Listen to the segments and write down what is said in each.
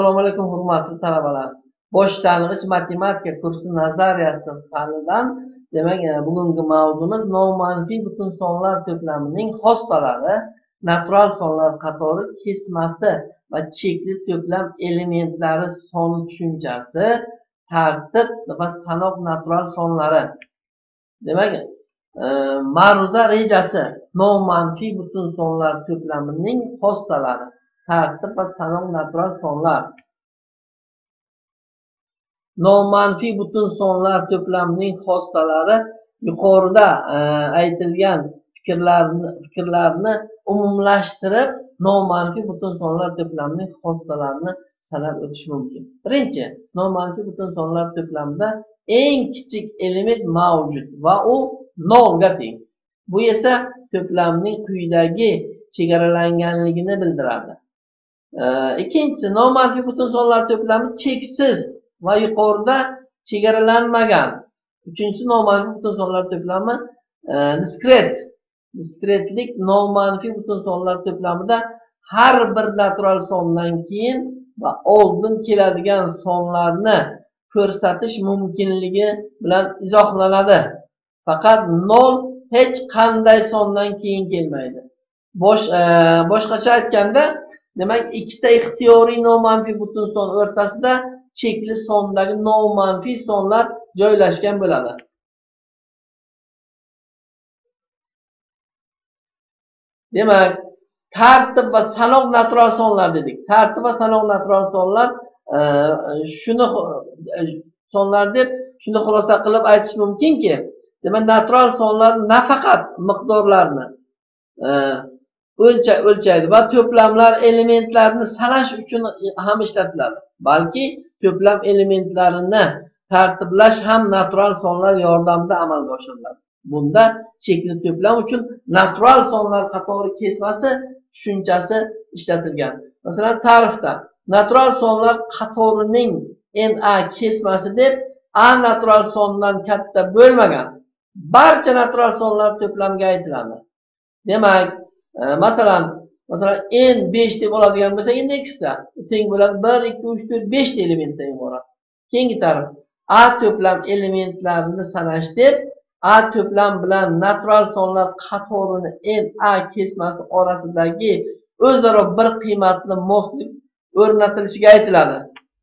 Assalomu alaykum hurmatli talabalar. Boshlang'ich matematika kursi nazariyasi fanidan bugungi mavzumiz nomanfiy butun sonlar to'plamining xossalari, natural sonlar qatori kesmasi va chekli to'plam elementlari soni tushunchasi, tartib va sanoq natural sonlari. Ma'ruza rejasi nomanfiy butun sonlar to'plamining xossalari, tartib va sanoq natural sonlar. Nomanfiy butun sonlar to'plamining xossalari yuqorida aytilgan fikrlarni umumlashtirib nomanfiy butun sonlar to'plamining xossalarini sanab o'tish mumkin. Birinchi, nomanfiy butun sonlar to'plamida eng kichik element mavjud va u 0 ga teng. Bu esa to'plamning quyidagi chegaralanganligini bildiradi. Ikkinchisi, nomanfiy butun sonlar to'plami cheksiz va yuqorida chegaralanmagan. Uchinchisi, nomanfiy butun sonlar to'plami diskretlik nomanfiy butun sonlar to'plamida har bir natural sondan keyin va oldin keladigan sonlarni ko'rsatish mumkinligi bilan izohlanadi. Faqat 0 hech qanday sondan keyin kelmaydi. Boshqacha aytganda, demak, ikkita ixtiyoriy nomanfiy butun son o'rtasida chekli sondagi nomanfiy sonlar joylashgan bo'ladi. Demak, tartib va sanoq natural sonlar dedik. Tartib va sanoq natural sonlar sonlar deb shuni xulosa qilib aytish mumkinki, demak, natural sonlar nafaqat miqdorlarni o'lchaydi va to'plamlar elementlarini sanash uchun ham ishlatiladi, balki to'plam elementlarini tartiblash ham natural sonlar yordamida amalga oshiriladi. Bunda chekli to'plam uchun natural sonlar qatori kesmasi tushunchasi ishlatilgan. Masalan, ta'rifda natural sonlar qatorining NA kesmasi deb A natural sondan katta bo'lmagan barcha natural sonlar to'plamiga aytiladi. Demak, masalan n 5 deb oladigan bo'lsak, endi x da teng bo'ladi 1 2 3 4 5 ta elementdan iborat. Keyingi tarif A to'plam elementlarini sanash deb A to'plam bilan natural sonlar qatorini NA kesmasi orasidagi o'zaro bir qiymatli moslik o'rnatilishiga aytiladi.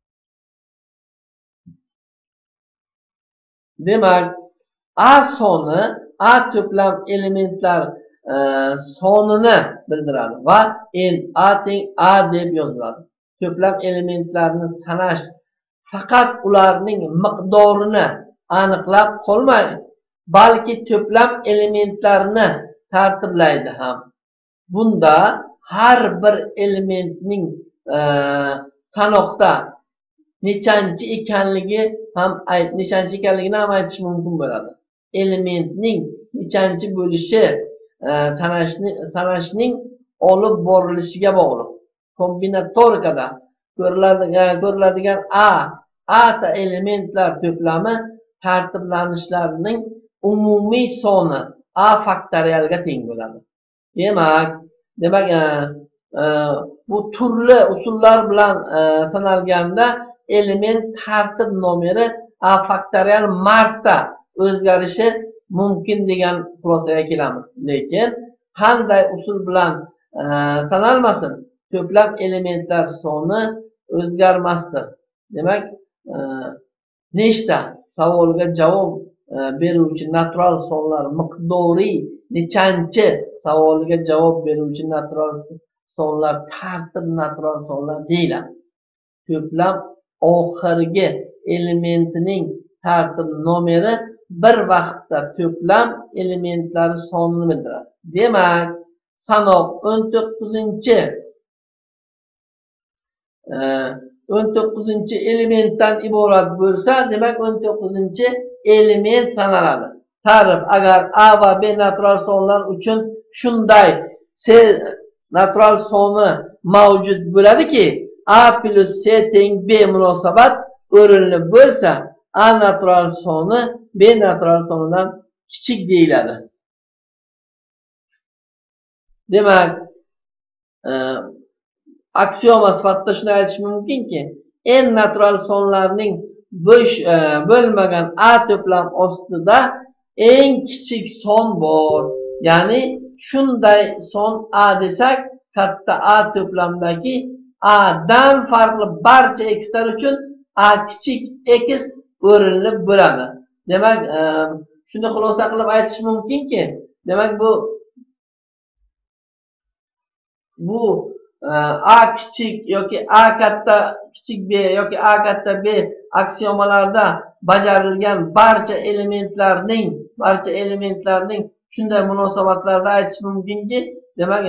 Demak, A soni A to'plam elementlar sonini bildiradi va NA teng A deb yoziladi. To'plam elementlarini sanash faqat ularning miqdorini aniqlab qolmaydi, balki to'plam elementlarini tartiblaydi ham. Bunda har bir elementning sanoqda nechanchi ekanligini ham aytish mumkin bo'ladi. Elementning nechanchi bo'lishi sanashning olib borilishiga bog'liq. Kombinatorikada ko'riladigan A ta elementlar to'plami tartiblanishlarining umumiy soni A faktorialga teng bo'ladi. Demak, bu turli usullar bilan sanalganda element tartib nomeri A faktorial marta o'zgarishi mumkin degan xulosaga kelamiz. Lekin qanday usul bilan sanalmasin, to'plam elementlar soni o'zgarmasdir. Demak, nechta savoliga javob beruvchi natural sonlar miqdoriy nechanchi savoliga javob beruvchi natural sonlar tartib natural sonlar deyiladi. To'plam oxirgi elementining tartib nomeri bir vaqtda to'plam elementlari sonini bildiradi. Demak, sanoq 19 elementdan iborat bo'lsa, demak 19 element sanaladi. Ta'rif: agar A va B natural sonlar uchun shunday C natural soni mavjud bo'ladiki, A plus C teng B munosabat o'rinli bo'lsa, A natural soni B natural sonidan kichik deyiladi. Demak, aksioma sifatida shuni aytish mumkinki, n natural sonlarning bo'sh bo'lmagan a to'plam ostida eng kichik son bor. Ya'ni shunday son a desak, katta a to'plamdagi a dan farqli barcha x'lar uchun a kichik x o'rinli bo'ladi. Demak, shuni xulosa qilib aytish mumkinki, demak bu a kichik yoki a katta kichik b yoki a katta b aksiomalarda bajarilgan barcha elementlarning shunday munosabatlarda aytish mumkinki, demak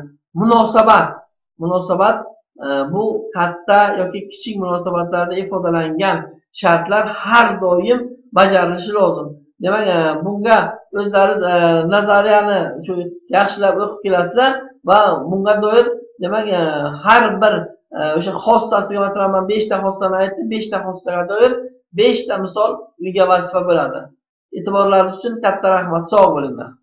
munosabat bu katta yoki kichik munosabatlarda ifodalangan shartlar har doim bajarilishi lozim. Demak, bunga o'zlaringiz nazariyani shu yaxshilab o'qib kelasizlar va bunga doir demak har bir o'sha xossasiga, masalan men 5 ta xossani aytdim, 5 ta xossaga doir 5 ta misol uyga vazifa bo'ladi. E'tiborlaringiz uchun katta rahmat, sog' bo'linglar.